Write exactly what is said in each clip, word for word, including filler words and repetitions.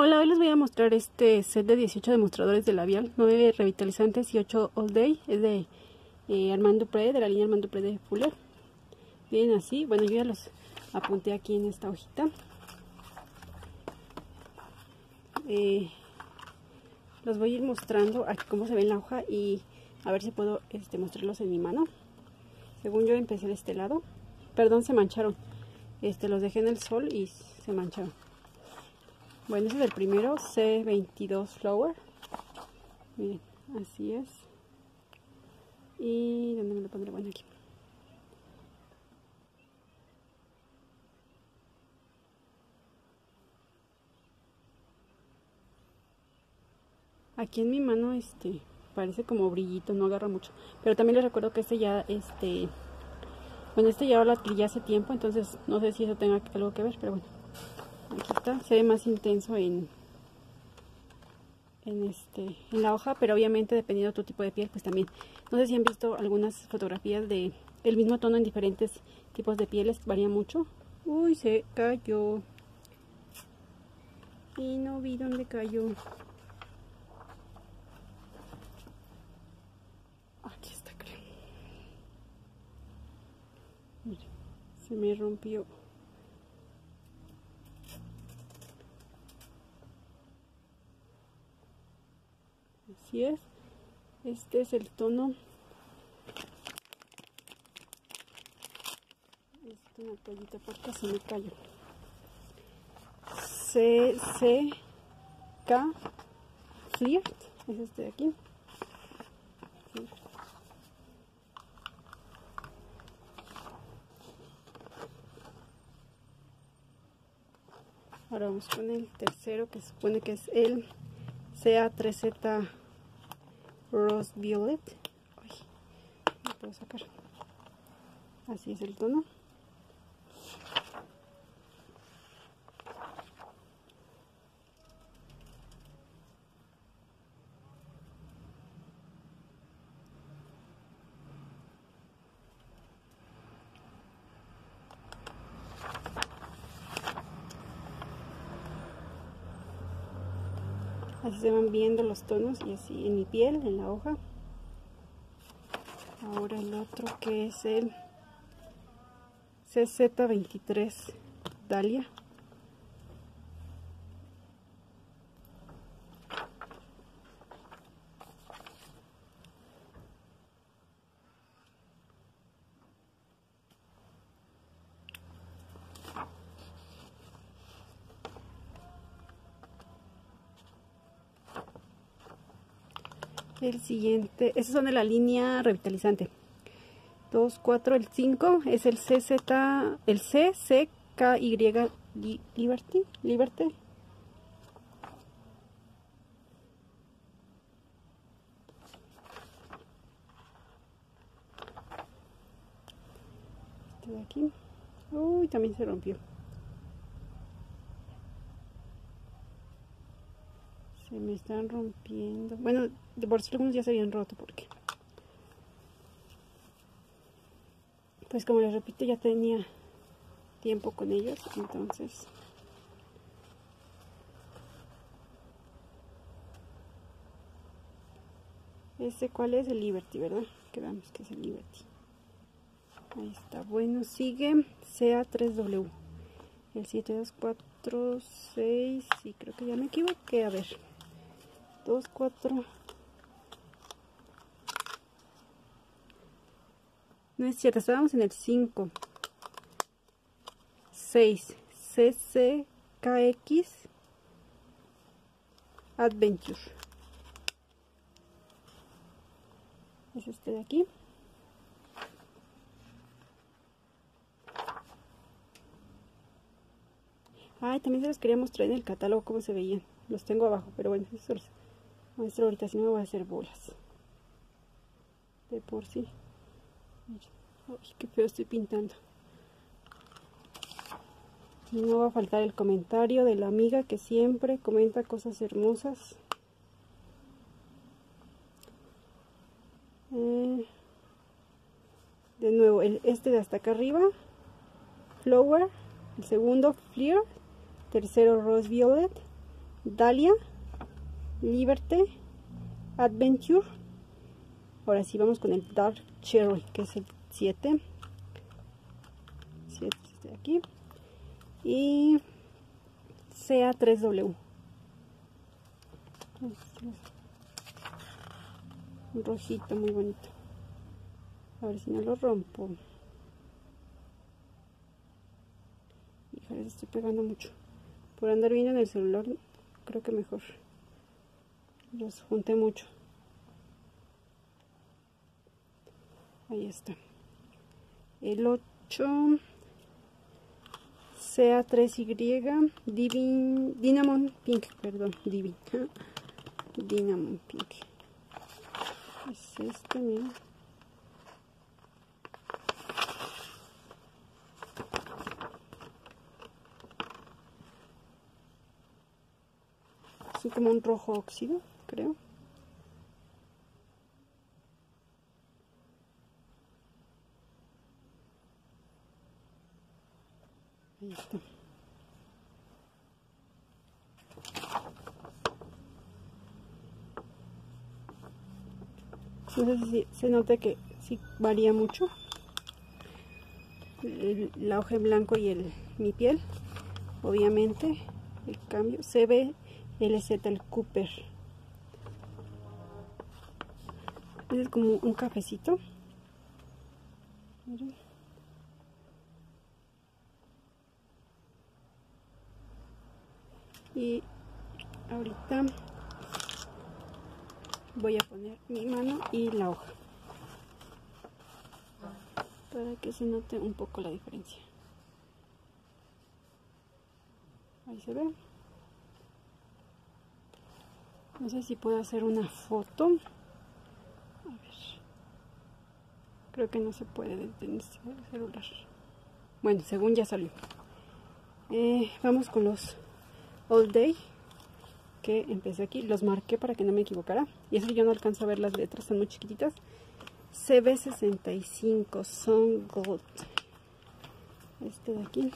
Hola, hoy les voy a mostrar este set de dieciocho demostradores de labial, nueve revitalizantes y ocho all day. Es de eh, Armand Dupré, de la línea Armand Dupré de Fuller. Vienen así, bueno, yo ya los apunté aquí en esta hojita. Eh, los voy a ir mostrando aquí cómo se ve en la hoja y a ver si puedo este, mostrarlos en mi mano. Según yo empecé de este lado, perdón, se mancharon. Este, los dejé en el sol y se mancharon. Bueno, ese es el primero, C veintidós Flower. Miren, así es. ¿Y dónde me lo pondré? Bueno, aquí. Aquí en mi mano este parece como brillito, no agarra mucho. Pero también les recuerdo que este ya, este... Bueno, este ya lo adquirí hace tiempo, entonces no sé si eso tenga algo que ver, pero bueno. Aquí está, se ve más intenso en... En, este, en la hoja, pero obviamente dependiendo de tu tipo de piel, pues también. No sé si han visto algunas fotografías de el mismo tono en diferentes tipos de pieles, varía mucho. Uy, se cayó. Y no vi dónde cayó. Aquí está, creo. Mira, se me rompió. Así es. Este es el tono. Es una toallita porque se me cayó. C C K Flirt. Es este de aquí. Sí. Ahora vamos con el tercero, que se supone que es el C A tres Z Rose Violet. Ay, no puedo sacar. Así es el tono. Así se van viendo los tonos y así en mi piel, en la hoja. Ahora el otro, que es el C Z veintitrés Dahlia. El siguiente, estos son de la línea revitalizante. dos, cuatro, el cinco es el C Z, el C C K Y Liberty, Liberty. Este de aquí. Uy, también se rompió. Se me están rompiendo. Bueno, de por sí algunos ya se habían roto porque... Pues como les repito, ya tenía tiempo con ellos, entonces... ¿Ese cuál es? El Liberty, ¿verdad? Quedamos que es el Liberty. Ahí está. Bueno, sigue C A tres W. El siete dos cuatro seis. Sí, creo que ya me equivoqué. A ver. dos, cuatro. No es cierto, estábamos en el cinco. seis. C C K X Adventure. Es este de aquí. Ay, también se los quería mostrar en el catálogo cómo se veían. Los tengo abajo, pero bueno, eso los muestro ahorita, si no me voy a hacer bolas. De por sí. Ay, qué feo estoy pintando. Y no va a faltar el comentario de la amiga que siempre comenta cosas hermosas. Eh, de nuevo, el, este de hasta acá arriba, Flower. El segundo, Flirt. Tercero, Rose Violet. Dahlia, Liberty, Adventure. Ahora sí vamos con el Dark Cherry, que es el siete. siete este de aquí. Y C A tres W. Un rojito muy bonito. A ver si no lo rompo. Híjole, estoy pegando mucho. Por andar viendo en el celular, creo que mejor. Los junté mucho. Ahí está. El ocho. C A tres Y. Divin, Dinamon Pink. Perdón, Divin. Dinamon Pink. Es este, miren. Es como un rojo óxido, creo. Ahí está. No sé si se nota que sí varía mucho el, la hoja en blanco y el, mi piel. Obviamente el cambio. C B L Z, el Cooper. Es como un cafecito. Miren. Y ahorita voy a poner mi mano y la hoja para que se note un poco la diferencia. Ahí se ve. No sé si puedo hacer una foto. A ver. Creo que no se puede desde el celular. Bueno, según ya salió. Eh, vamos con los All Day. Que empecé aquí. Los marqué para que no me equivocara. Y eso yo no alcanzo a ver las letras. Son muy chiquititas. C B sesenta y cinco. Sun Gold. Este de aquí.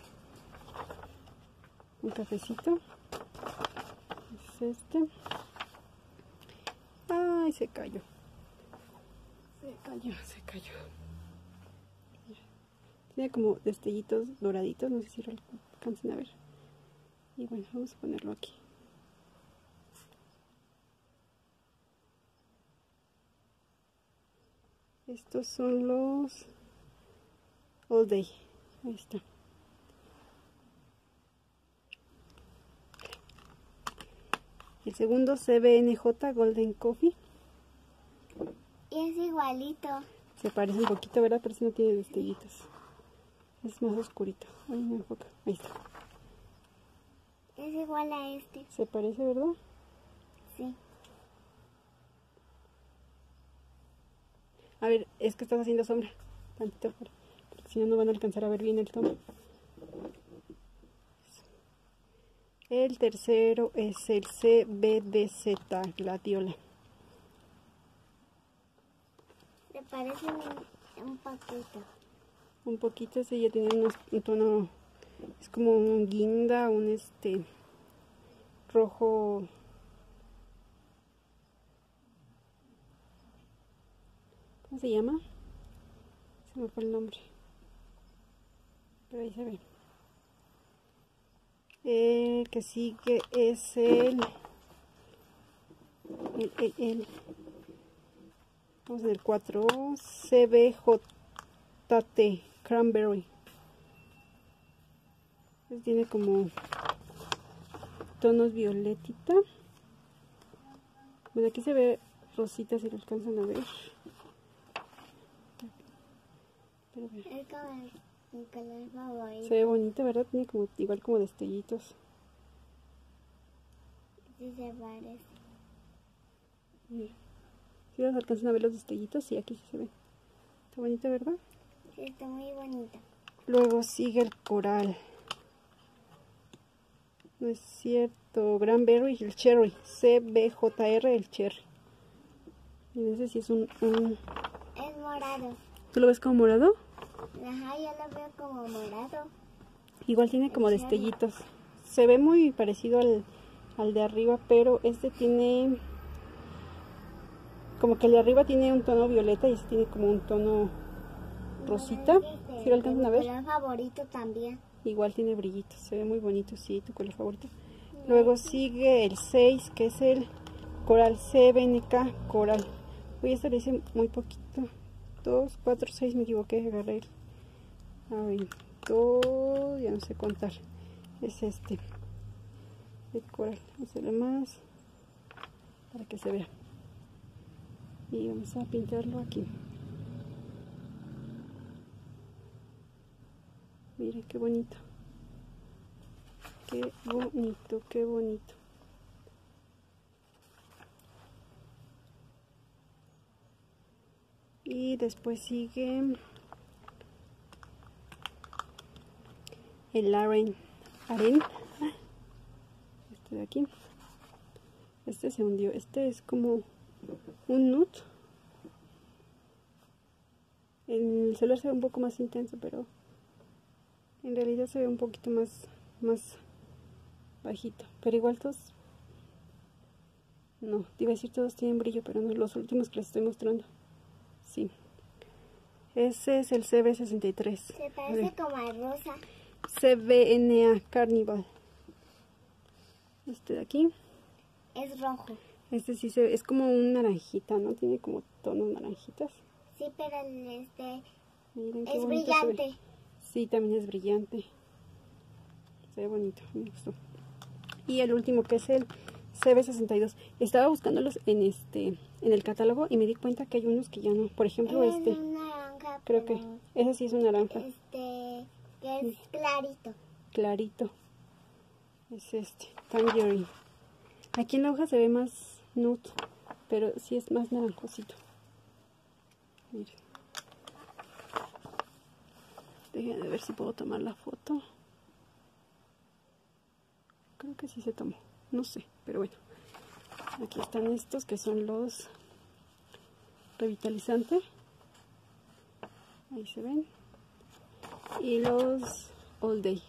Un cafecito. Es este. Ay, se cayó. Se cayó, se cayó. Tiene como destellitos doraditos, no sé si lo alcancen a ver. Y bueno, vamos a ponerlo aquí. Estos son los All Day. Ahí está. El segundo C B N J Golden Coffee. Y es igualito. Se parece un poquito, ¿verdad? Pero si no tiene destellitos. Es más oscurito. Ay, me enfoca. Ahí está. Es igual a este. Se parece, ¿verdad? Sí. A ver, es que estás haciendo sombra. Tantito fuera. Porque si no, no van a alcanzar a ver bien el tono. El tercero es el C B D Z Gladiola. Se parecen un, un poquito. Un poquito, ese ya tiene unos, un tono, es como un guinda, un este rojo. ¿Cómo se llama? Se me fue el nombre. Pero ahí se ve. El que sigue es el, el, el, el vamos a ver, cuatro C B J T Cranberry. Pues tiene como tonos violetita. Bueno, aquí se ve rosita si lo alcanzan a ver. Pero Es como mi color favorito. se ve bonito, ¿verdad? Tiene como igual como destellitos. Sí se parece. Si los alcanzan a ver los destellitos, sí, aquí sí se ve. Está bonito, ¿verdad? Sí, está muy bonito. Luego sigue el coral. No es cierto. Cranberry y el cherry. C B J R, el cherry. Y no sé si es un, un... Es morado. ¿Tú lo ves como morado? Ajá, yo lo veo como morado. Igual tiene como El cherry. destellitos. Se ve muy parecido al, al de arriba, pero este tiene como que el de arriba tiene un tono violeta y este tiene como un tono rosita. ¿Sí lo alcanzan a ver? Mi color favorito también. Igual tiene brillitos, se ve muy bonito, sí, tu color favorito. Luego sigue el seis, que es el Coral C B N K Coral. Uy, este le hice muy poquito. dos, cuatro, seis, me equivoqué, agarré el... A ver, dos, ya no sé contar. Es este. El coral, vamos a hacerle más para que se vea. Y vamos a pintarlo aquí. Miren qué bonito. Qué bonito, qué bonito. Y después sigue el Aren. Aren. Este de aquí. Este se hundió. Este es como un nude. En el celular se ve un poco más intenso, pero en realidad se ve un poquito más, más bajito. Pero igual todos, no, te iba a decir todos tienen brillo, pero no, los últimos que les estoy mostrando. Sí. Ese es el C B sesenta y tres. Se parece como a rosa. C B N A Carnival. Este de aquí. Es rojo. Este sí se ve, es como un naranjita, ¿no? Tiene como tonos naranjitas. Sí, pero el este Miren qué es bonito se ve. brillante. Sí, también es brillante. Se ve bonito, me gustó. Y el último, que es el C B sesenta y dos. Estaba buscándolos en este en el catálogo y me di cuenta que hay unos que ya no. Por ejemplo, Es este. un naranja, Creo que ese sí es un naranja. Este, que es clarito. Clarito. Es este, Tangerine. Aquí en la hoja se ve más nude, pero sí es más naranjosito. Miren. Déjenme ver si puedo tomar la foto. Creo que sí se tomó. No sé, pero bueno. Aquí están estos que son los revitalizantes. Ahí se ven. Y los All Day.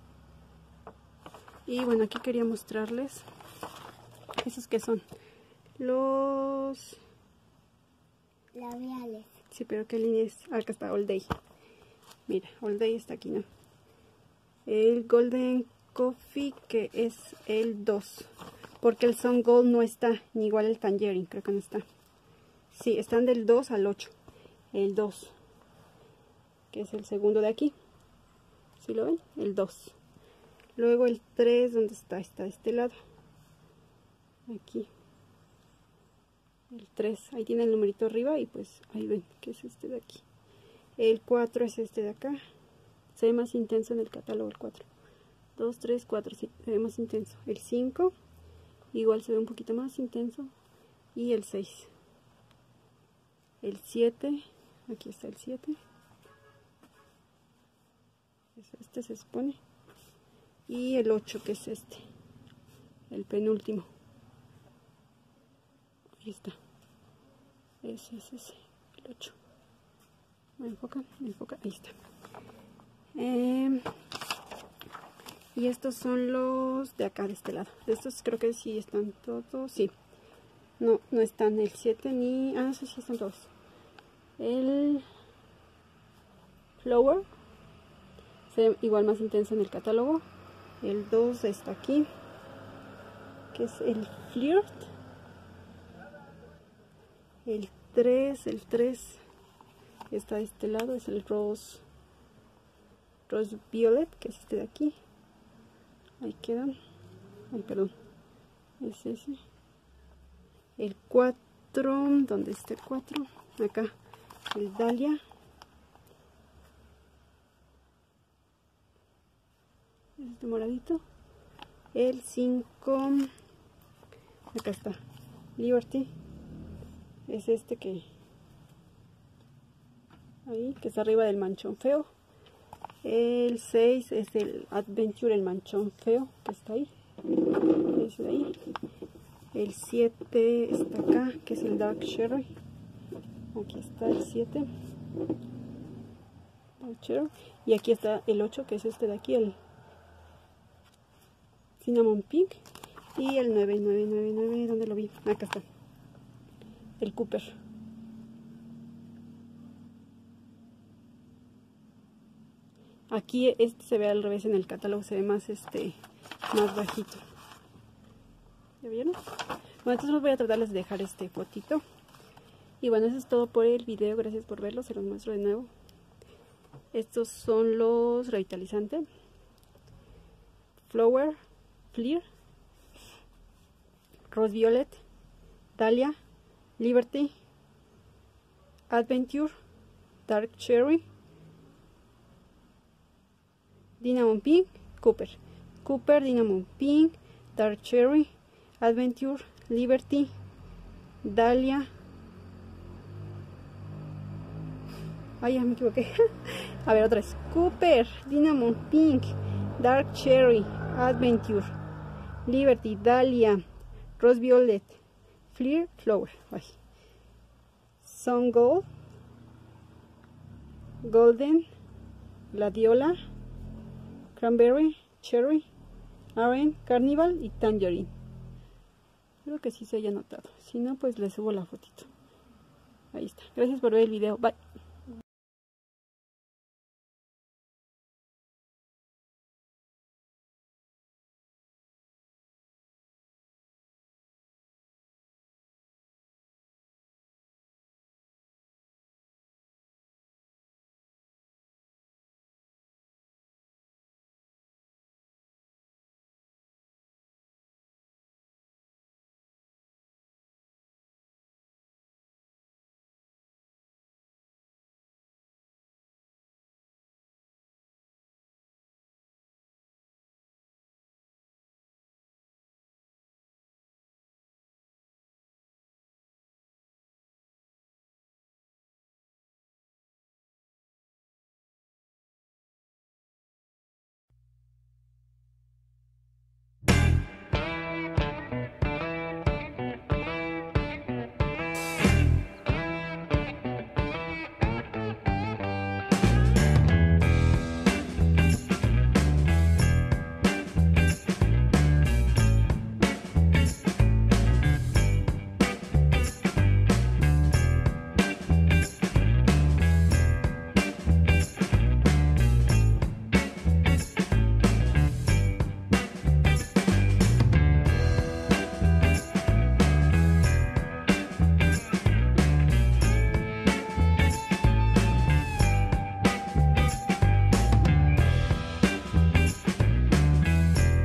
Y bueno, aquí quería mostrarles esos que son los Labiales. Sí, pero ¿qué línea es? Ah, acá está All Day. Mira, All Day está aquí, ¿no? El Golden Coffee, que es el dos. Porque el Sun Gold no está, ni igual el Tangerine, creo que no está. Sí, están del dos al ocho. El dos, que es el segundo de aquí. ¿Sí lo ven? El dos. Luego el tres, ¿dónde está? Está de este lado. Aquí. El tres, ahí tiene el numerito arriba y pues ahí ven que es este de aquí. El cuatro es este de acá. Se ve más intenso en el catálogo el cuatro. dos, tres, cuatro, sí, se ve más intenso. El cinco, igual se ve un poquito más intenso. Y el seis. El siete, aquí está el siete. Este se expone. Y el ocho, que es este. El penúltimo. Ahí está. Ese es ese. El ocho. Me enfoca, me enfoca. Ahí está. Eh, y estos son los de acá, de este lado. Estos creo que sí están todos. Sí. No, no están el siete ni... Ah, no sé si están todos. El Flower. Se ve igual más intenso en el catálogo. El dos está aquí. Que es el Flirt. El tres, el tres está de este lado, es el Rose, Rose Violet, que es este de aquí. Ahí quedan. Ay, perdón. Es ese. El cuatro, ¿dónde está el cuatro? Acá. El Dahlia. Este moradito. El cinco. Acá está. Liberty. Es este que ahí, que está arriba del manchón feo. El seis es el Adventure, el manchón feo, que está ahí. Ese de ahí. El siete está acá, que es el Dark Cherry. Aquí está el siete. Dark Cherry. Y aquí está el ocho, que es este de aquí, el Cinnamon Pink. Y el nueve nueve nueve nueve, ¿dónde lo vi? Acá está. El Cooper. Aquí este se ve al revés en el catálogo, se ve más este más bajito. ¿Ya vieron? Bueno, entonces voy a tratarles de dejar este fotito. Y bueno, eso es todo por el video. Gracias por verlo, se los muestro de nuevo. Estos son los revitalizantes. Flower, Fleer, Rose Violet, Dahlia, Liberty, Adventure, Dark Cherry, Cinnamon Pink, Cooper. Cooper, Cinnamon Pink, Dark Cherry, Adventure, Liberty, Dahlia. Ay, ya me equivoqué. A ver, otra vez. Cooper, Cinnamon Pink, Dark Cherry, Adventure, Liberty, Dahlia, Rose Violet, Fleer, Flower. Ay. Sun Gold, Golden, Gladiola, Cranberry, Cherry, Orange, Carnival y Tangerine. Creo que sí se haya notado. Si no, pues le subo la fotito. Ahí está. Gracias por ver el video. Bye.